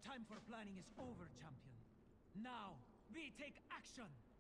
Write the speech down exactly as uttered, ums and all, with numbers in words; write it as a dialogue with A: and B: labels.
A: time for planning is over, champion. Now, we take action!